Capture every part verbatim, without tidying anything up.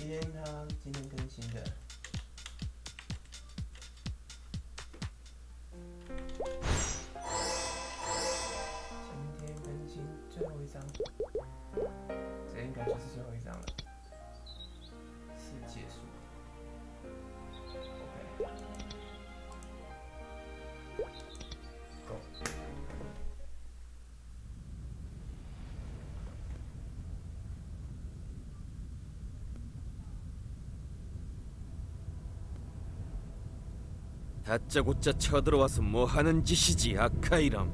天好，今天更新的。今天更新最后一张，这应该就是最后一张了，是结束。OK， Go。 다짜고짜 쳐들어와서 뭐하는 짓이지, 아카이람.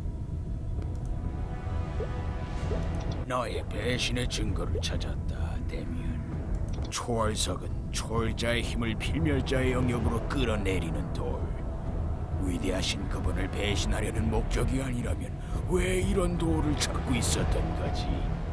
너의 배신의 증거를 찾았다, 데미안. 초월석은 초월자의 힘을 필멸자의 영역으로 끌어내리는 돌. 위대하신 그분을 배신하려는 목적이 아니라면 왜 이런 돌을 찾고 있었던 거지?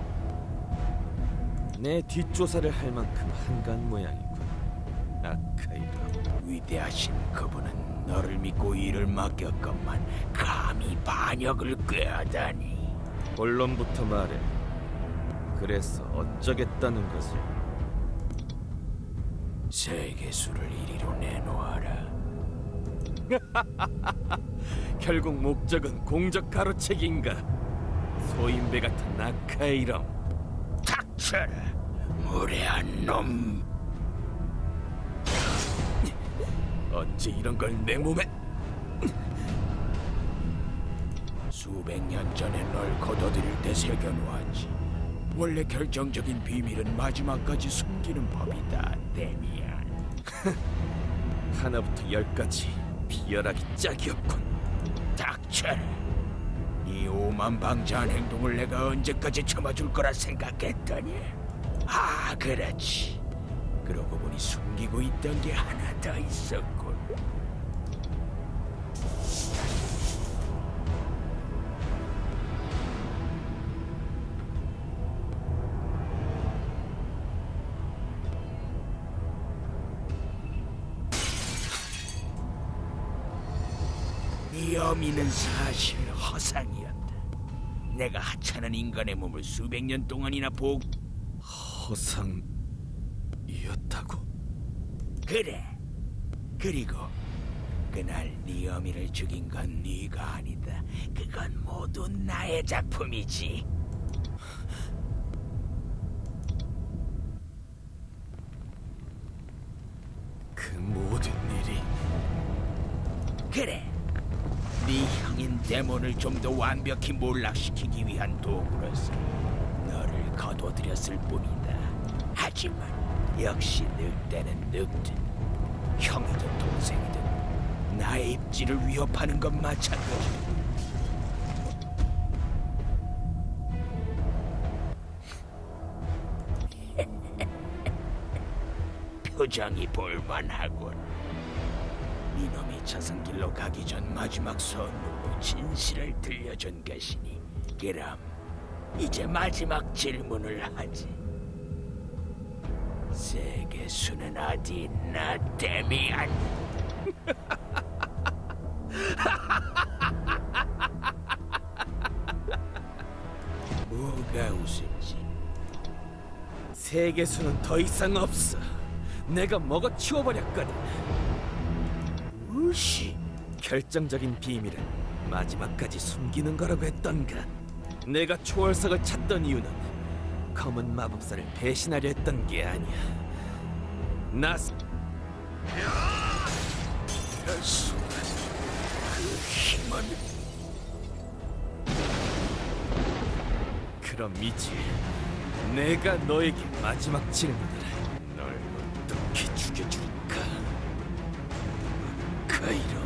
내 뒷조사를 할 만큼 한가한 모양이군, 아카이람. 위대하신 그분은 너를 믿고 일을 맡겼건만 감히 반역을 꾀하다니. 본론부터 말해. 그래서 어쩌겠다는 거지? 세계수를 이리로 내놓아라. 결국 목적은 공적 가로채기인가? 소인배 같은 아카이람. 닥쳐라, 무례한 놈. 언제 이런 걸 내 몸에... 수백 년 전에 널 거둬들일 때 새겨놓았지. 원래 결정적인 비밀은 마지막까지 숨기는 법이다, 데미안. 하나부터 열까지 비열하기 짝이 없군. 닥쳐라. 네 오만방자한 행동을 내가 언제까지 참아줄 거라 생각했더니. 아, 그렇지. 그러고 보니 숨기고 있던 게 하나 더 있었군. 이 어미는 사실 허상이었다. 내가 하찮은 인간의 몸을 수백 년 동안이나 보고... 허상이었다고? 그래. 그리고 그날 네 어미를 죽인 건 네가 아니다. 그건 모두 나의 작품이지. 그 모든 일이... 그래. 네 형인 데몬을 좀 더 완벽히 몰락시키기 위한 도구로서 너를 거둬들였을 뿐이다. 하지만 역시 늑대는 늑대. 형이든 동생이든 나의 입지를 위협하는 건 마찬가지다. 표정이 볼만하군. 이놈이 저승길로 가기 전 마지막 선물로 진실을 들려준 것이니, 그럼 이제 마지막 질문을 하지. 세계수는 어디 있나, 데미안? 뭐가 웃음지? 세계수는 더 이상 없어. 내가 먹어 치워버렸거든. 무시. 결정적인 비밀은 마지막까지 숨기는 거라고 했던가. 내가 초월석을 찾던 이유는 검은 마법사를 배신하려 했던 게 아니야. 나... 수... 그 힘은... 그럼 이제 내가 너에게 마지막 질문을... 널 어떻게 죽여줄까? 카이로.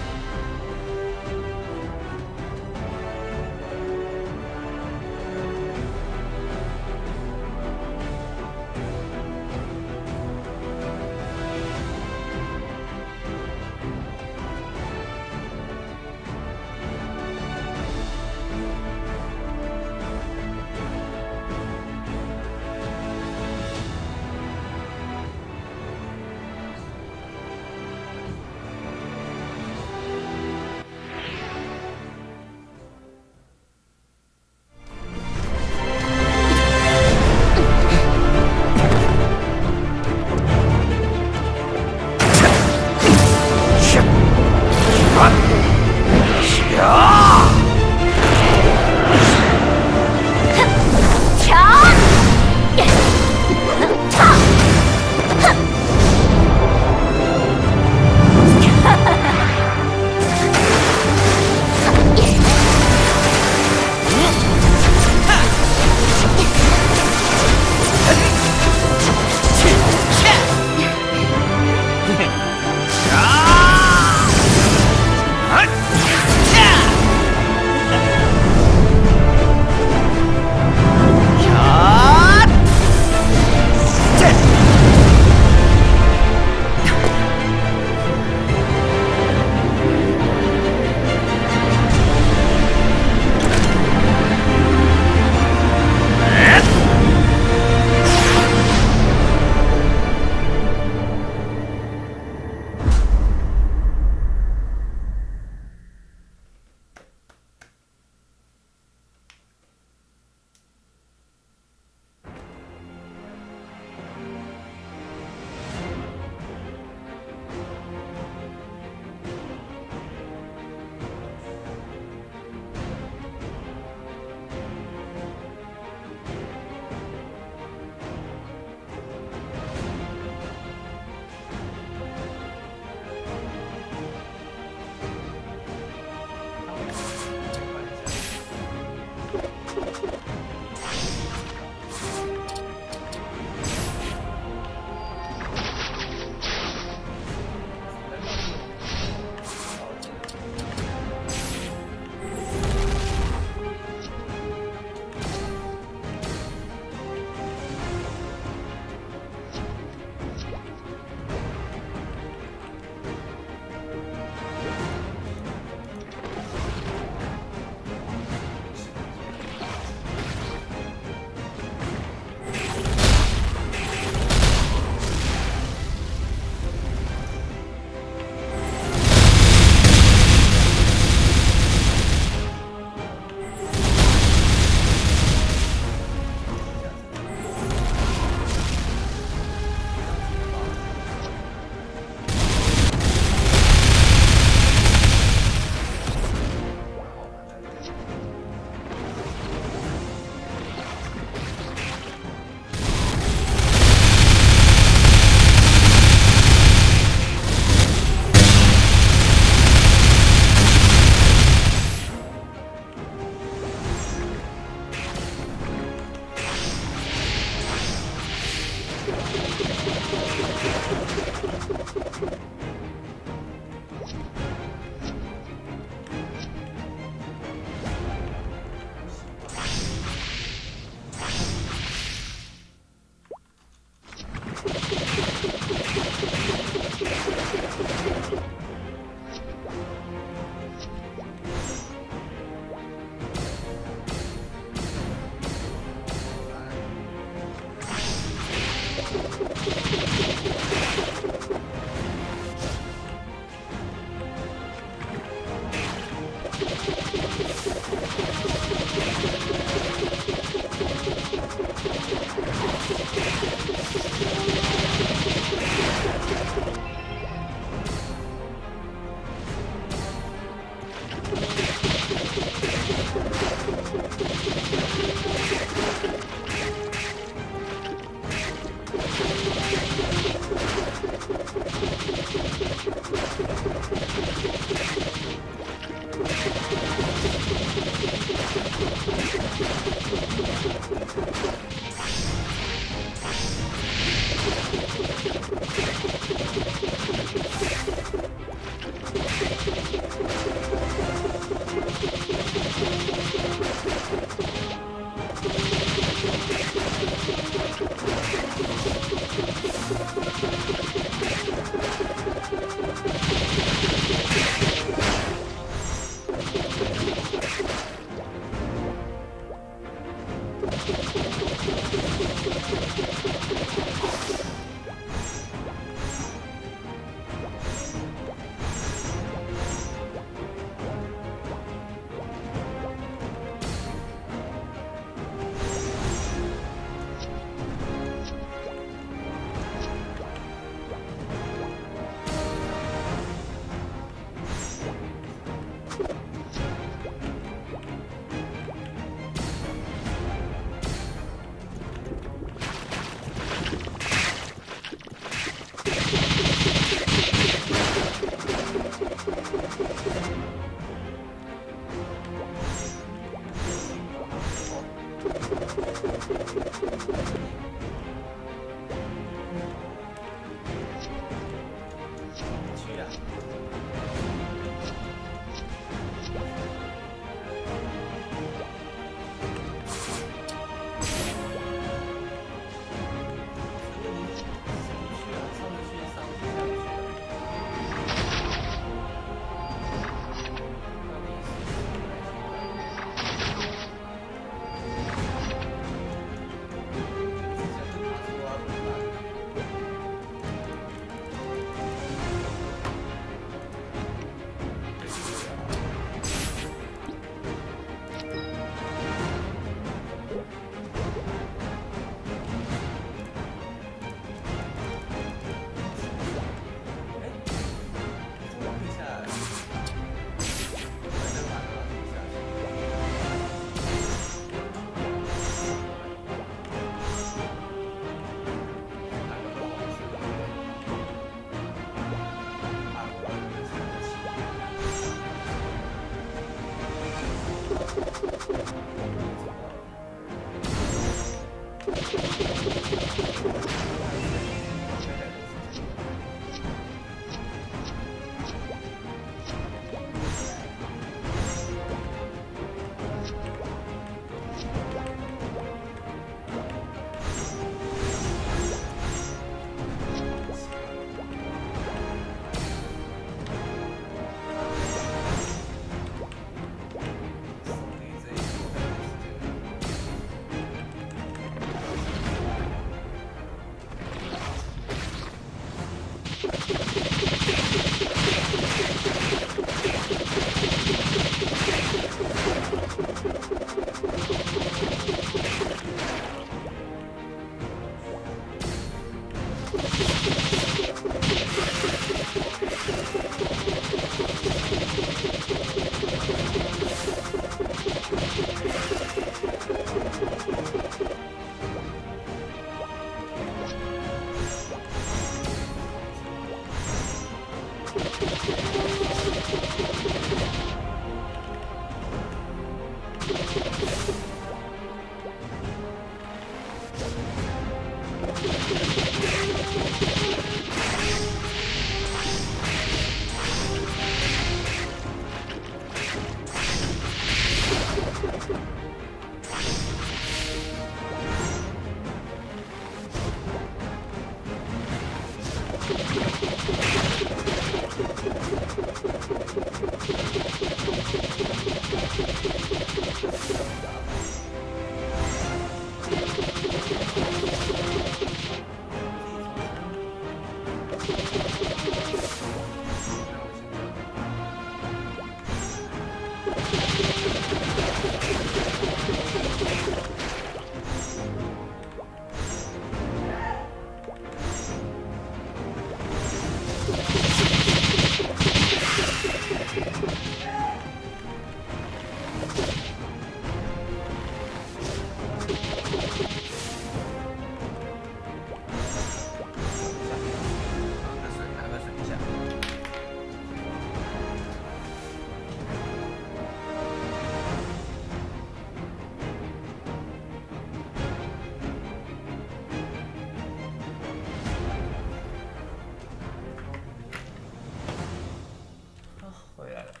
来了。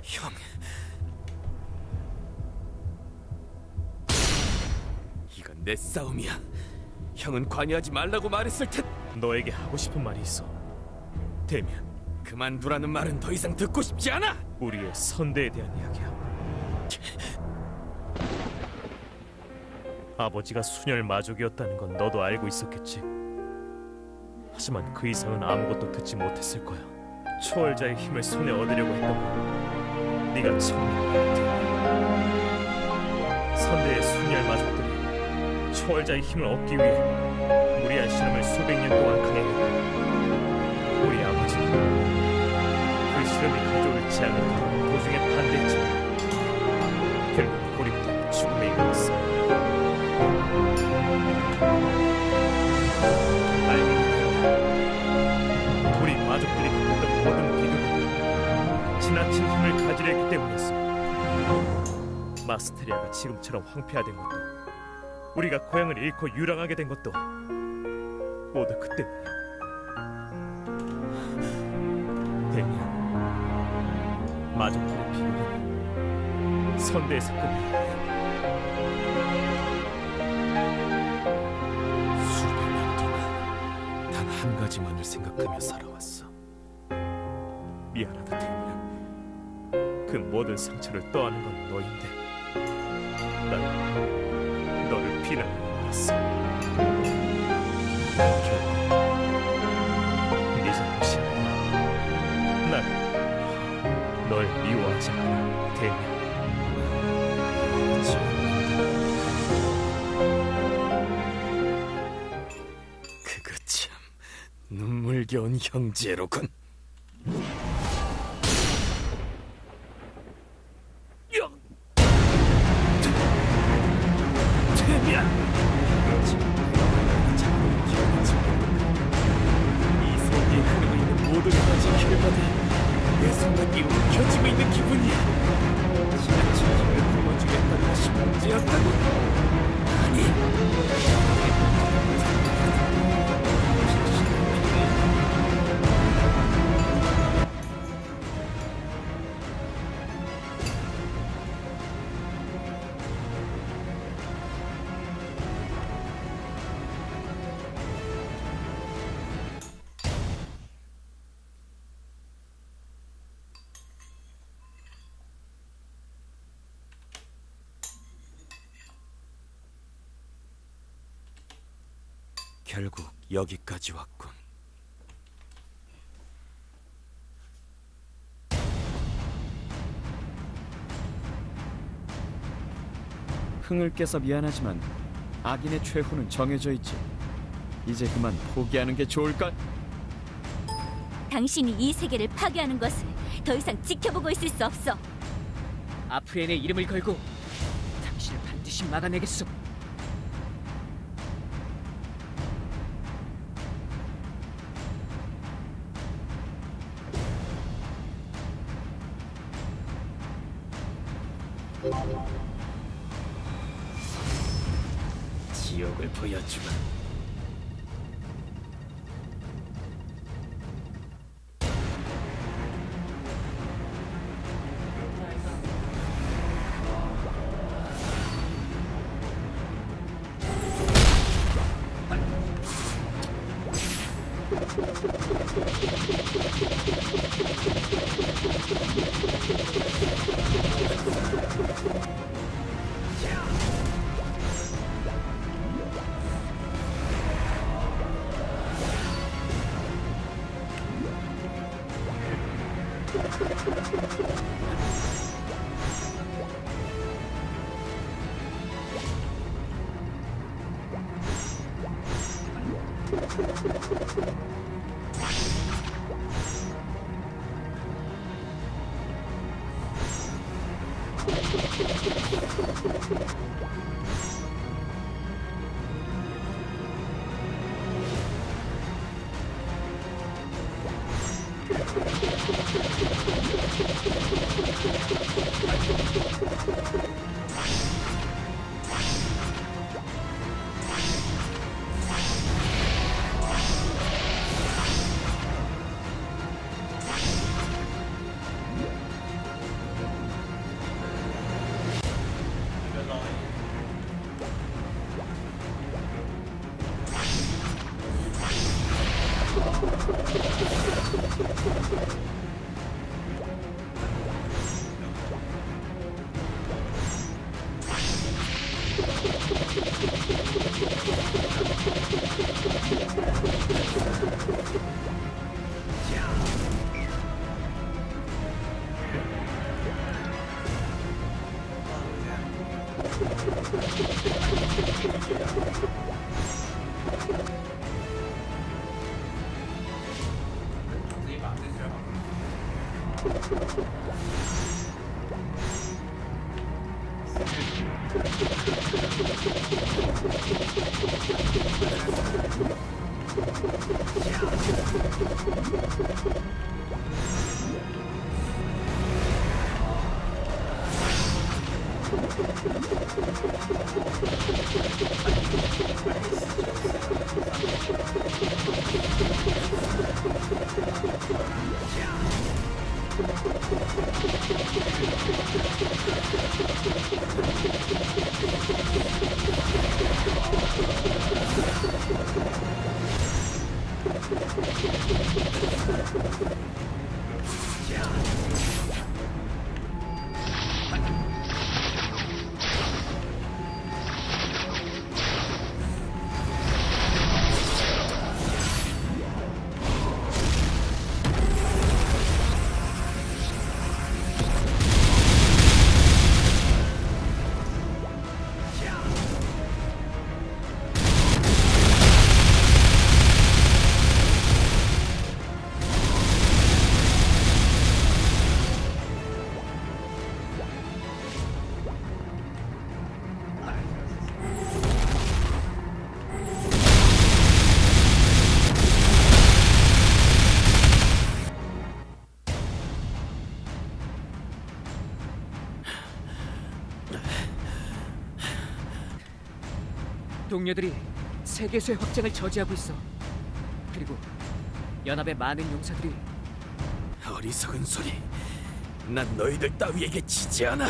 형. 이건 내 싸움이야. 형은 관여하지 말라고 말했을 텐. 너에게 하고 싶은 말이 있어. 데미안, 그만두라는 말은 더 이상 듣고 싶지 않아. 우리의 선대에 대한 이야기야. 아버지가 순혈 마족이었다는 건 너도 알고 있었겠지. 하지만 그 이상은 아무것도 듣지 못했을 거야. 초월자의 힘을 손에 얻으려고 했던 건 네가 처음이야. 선대의 순혈 마족들이 초월자의 힘을 얻기 위해 무리한 실험을 수백 년 동안 강행했다. 우리 아버지는 그 실험이 가져올 재앙을 도중에 반대했지만 결국 고립돼 죽음에 이르렀어. 알고 있다. 우리 마족들이 겪었던 모든 비극은 지나친 힘을 가지려 했기 때문이었어. 마스테리아가 지금처럼 황폐화된 것도, 우리가 고향을 잃고 유랑하게 된 것도 모두 그 때문이야. 데미안, 마족들의 비극은 선대에서 끝내. 한 가지만을 생각하며 살아왔어. 미안하다 데미안. 그 모든 상처를 떠안은 건 너인데 난 너를 비난하고 말았어. 결국 네 잘못이 아니야. 난 널 미워하지 않아, 데미안. 그거 참 눈물겨운 형제로군. 데미안, 이 세계에 흐르고 있는 모든 가지 길마다 내 생각이 움켜쥐고 있는 기분이야. 지나친 힘을 품어주겠다는 것이 문제였다고? 아니, 결국 여기까지 왔군. 흥을 깨서 미안하지만 악인의 최후는 정해져 있지. 이제 그만 포기하는 게 좋을까? 당신이 이 세계를 파괴하는 것을 더 이상 지켜보고 있을 수 없어. 아프렌의 이름을 걸고 당신을 반드시 막아내겠소. 지옥을 보여주마. 自己把这学好。 동료들이 세계수의 확장을 저지하고 있어. 그리고 연합의 많은 용사들이 어리석은 소리. 난 너희들 따위에게 지지 않아.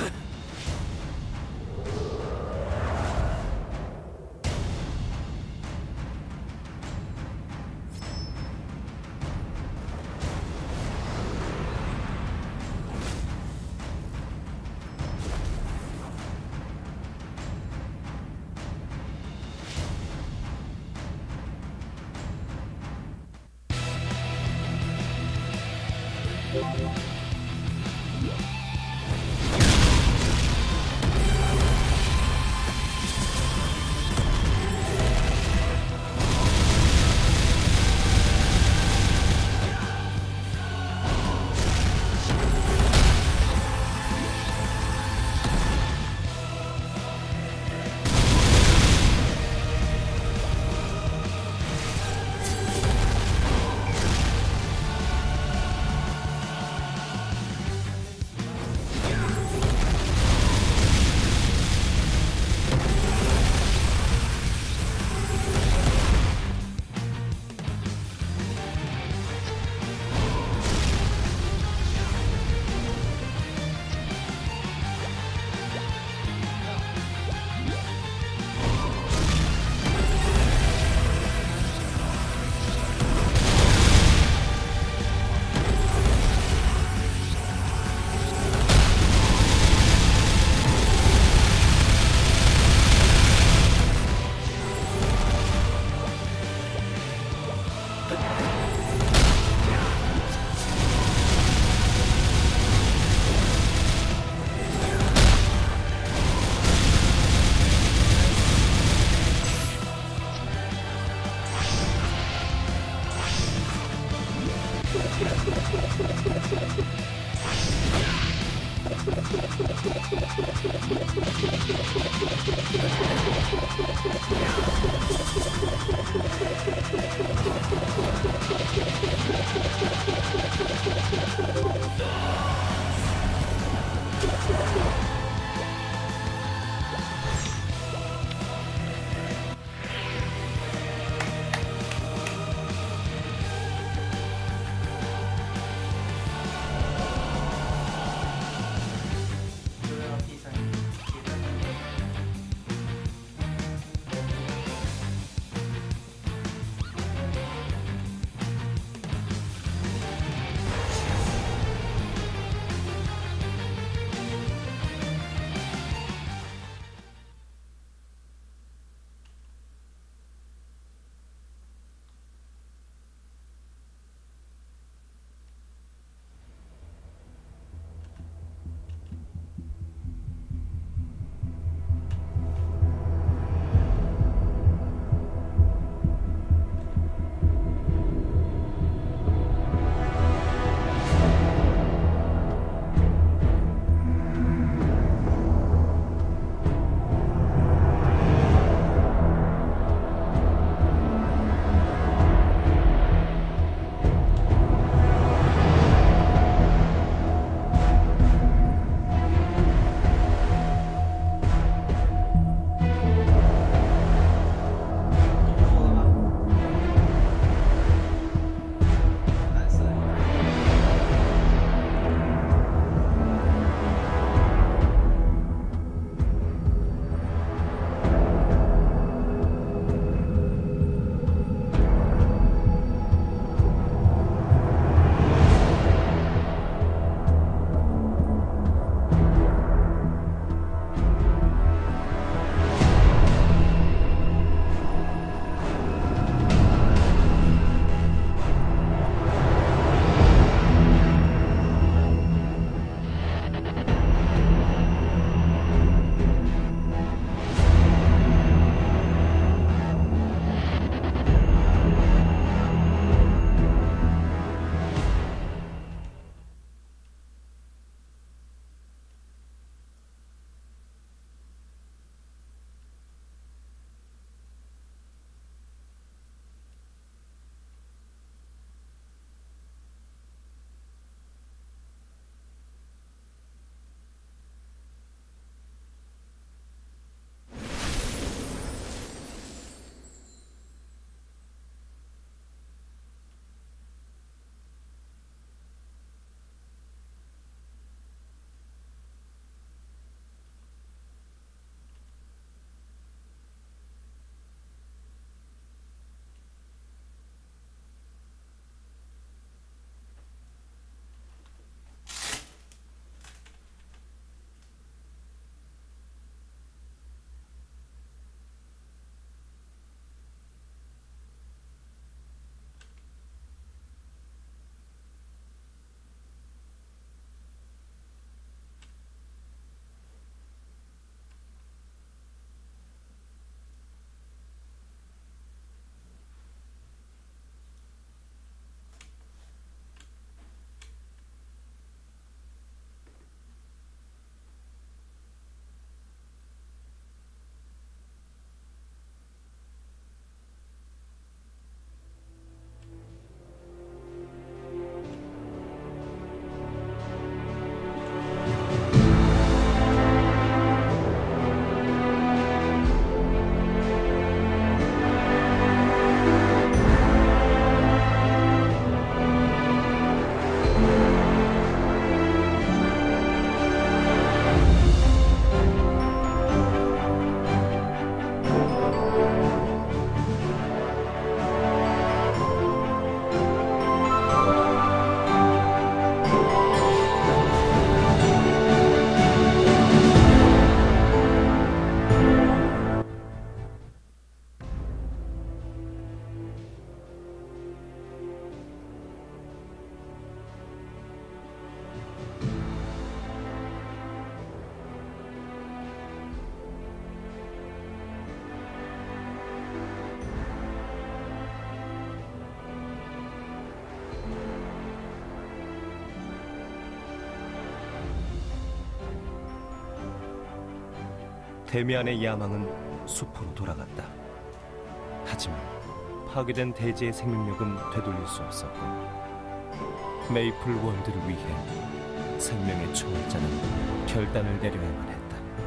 데미안의 야망은 숲으로 돌아갔다. 하지만 파괴된 대지의 생명력은 되돌릴 수 없었고 메이플 월드를 위해 생명의 초월자는 결단을 내려야만 했다.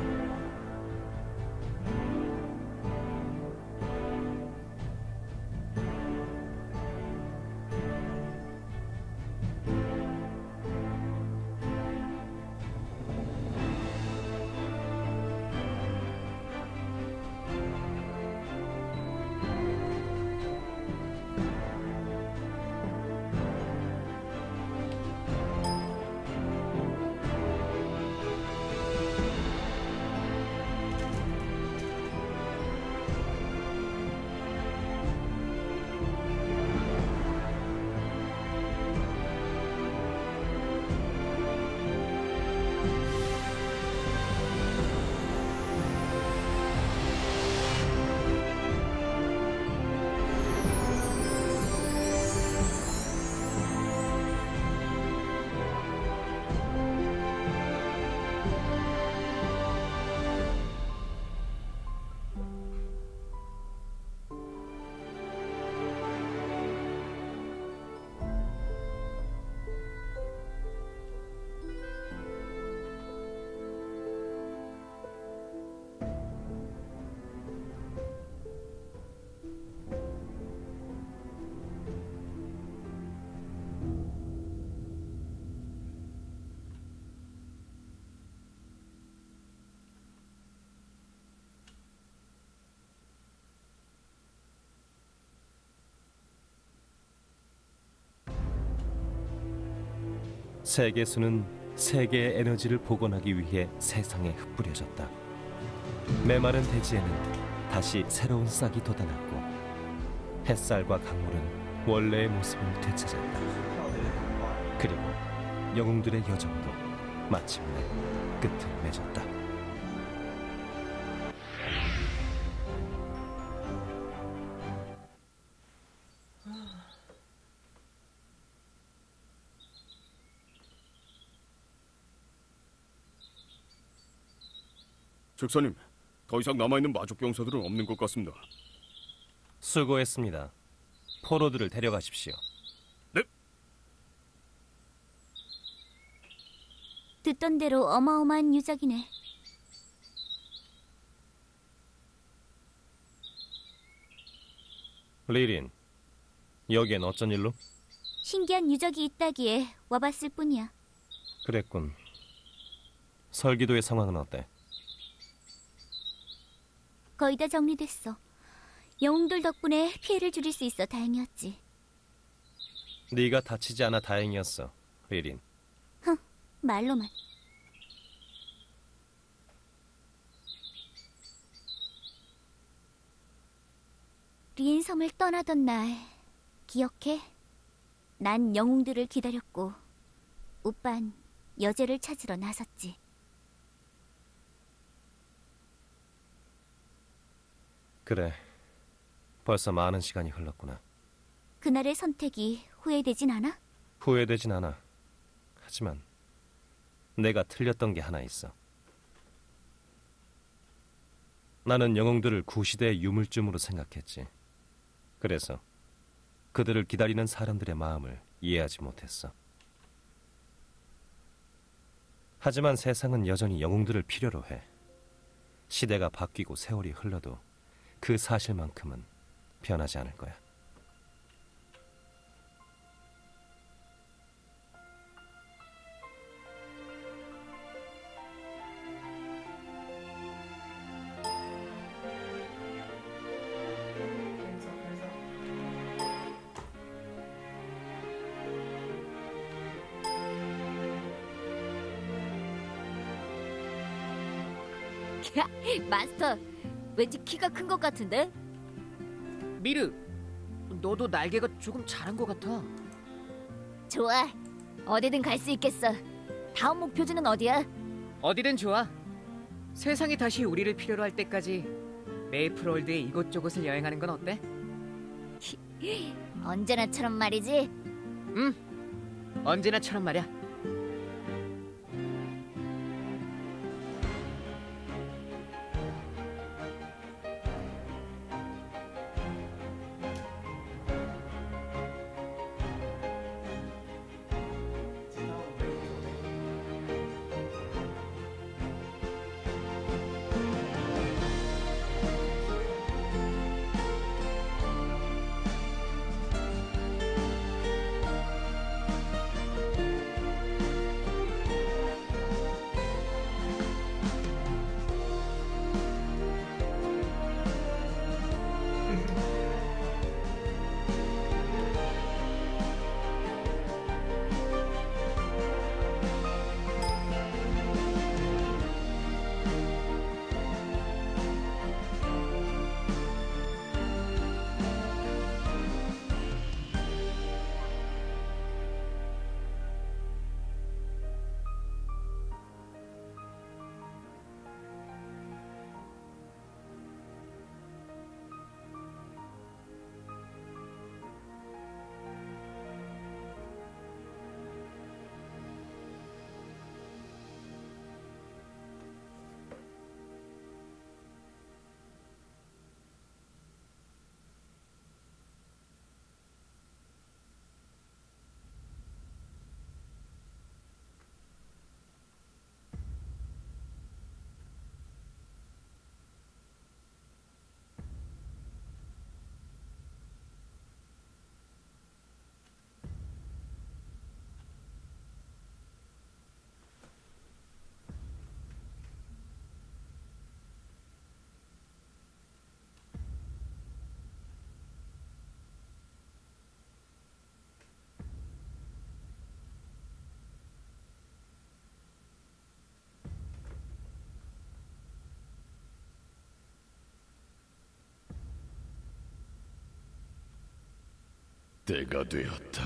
세계수는 세계의 에너지를 복원하기 위해 되상에 흩뿌려졌다. 메마른 대지에는 다시 새로운 싹이 돋아났고 햇살과 강물은 원래의 모습을 되찾았다. 그리고 영웅들의 여정도 마침내 끝을 맺었다. 책사님, 더 이상 남아있는 마족 병사들은 없는 것 같습니다. 수고했습니다. 포로들을 데려가십시오. 네? 듣던 대로 어마어마한 유적이네. 리린, 여기엔 어쩐 일로? 신기한 유적이 있다기에 와봤을 뿐이야. 그랬군. 설기도의 상황은 어때? 거의 다 정리됐어. 영웅들 덕분에 피해를 줄일 수 있어 다행이었지. 네가 다치지 않아 다행이었어, 리린. 흥, 말로만. 리인 섬을 떠나던 날 기억해? 난 영웅들을 기다렸고 오빤 여제를 찾으러 나섰지. 그래, 벌써 많은 시간이 흘렀구나. 그날의 선택이 후회되진 않아? 후회되진 않아. 하지만 내가 틀렸던 게 하나 있어. 나는 영웅들을 구시대의 유물쯤으로 생각했지. 그래서 그들을 기다리는 사람들의 마음을 이해하지 못했어. 하지만 세상은 여전히 영웅들을 필요로 해. 시대가 바뀌고 세월이 흘러도 그 사실만큼은 변하지 않을 거야. 마스터, 왠지 키가 큰 것 같은데? 미르, 너도 날개가 조금 자란 것 같아. 좋아, 어디든 갈 수 있겠어. 다음 목표지는 어디야? 어디든 좋아. 세상이 다시 우리를 필요로 할 때까지 메이플월드의 이곳저곳을 여행하는 건 어때? 언제나처럼 말이지. 응, 언제나처럼 말이야. 때가 되었다.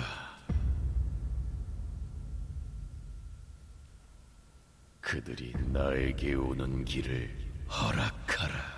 그들이 나에게 오는 길을 허락하라.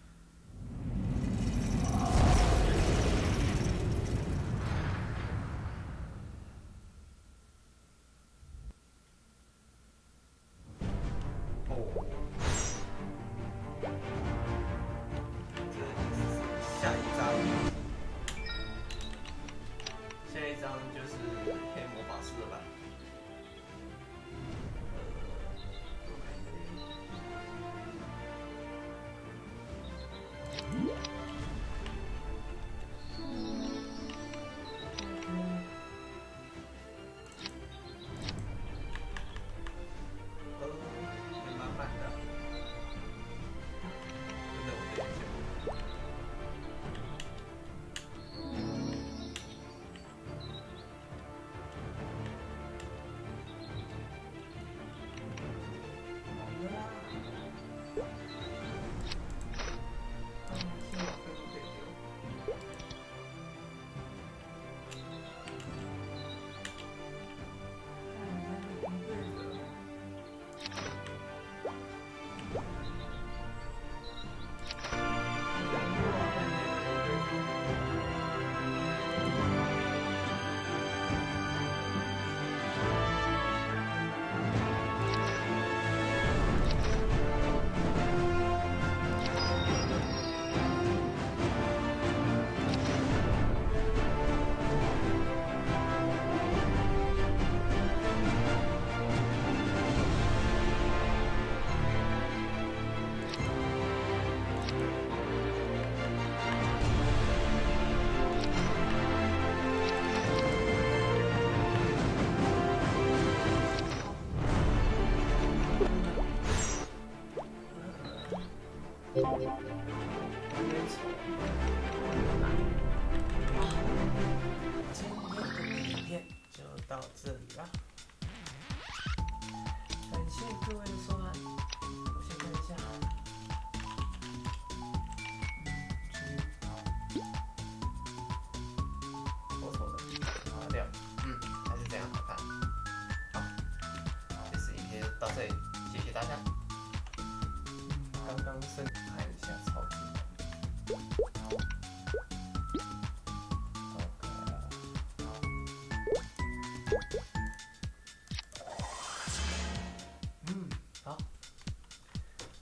到这里啦，感谢各位的收看。我先看一下，丑丑的，好掉，嗯，还是这样好看。好，这次影片到这里，谢谢大家。